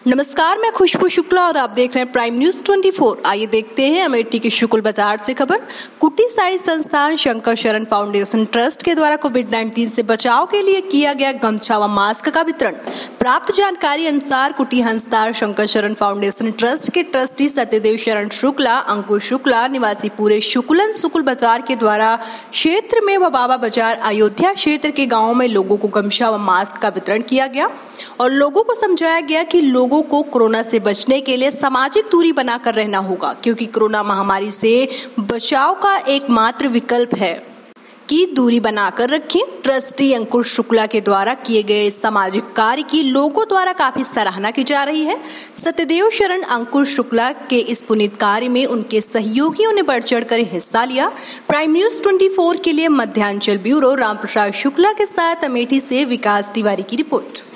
नमस्कार, मैं खुशबू शुक्ला और आप देख रहे हैं प्राइम न्यूज 24। आइए देखते हैं अमेठी के शुक्ल बाजार से खबर। कुटी साई संस्थान शंकर शरण फाउंडेशन ट्रस्ट के द्वारा कोविड-19 से बचाव के लिए किया गया गमछा व मास्क का वितरण। प्राप्त जानकारी अनुसार कुटी हंसदार शंकर शरण फाउंडेशन ट्रस्ट के ट्रस्टी सत्यदेव शरण शुक्ला, अंकुर शुक्ला निवासी पूरे शुक्ल बाजार के द्वारा क्षेत्र में व बाबा बाजार अयोध्या क्षेत्र के गाँव में लोगों को गमछा व मास्क का वितरण किया गया और लोगों को समझाया गया कि लोगों को कोरोना से बचने के लिए सामाजिक दूरी बनाकर रहना होगा, क्योंकि कोरोना महामारी से बचाव का एकमात्र विकल्प है कि दूरी बनाकर रखें। ट्रस्टी अंकुर शुक्ला के द्वारा किए गए सामाजिक कार्य की लोगों द्वारा काफी सराहना की जा रही है। सत्यदेव शरण अंकुर शुक्ला के इस पुनीत कार्य में उनके सहयोगियों ने बढ़ चढ़कर हिस्सा लिया। प्राइम न्यूज 24 के लिए मध्यांचल ब्यूरो रामप्रसाद शुक्ला के साथ अमेठी से विकास तिवारी की रिपोर्ट।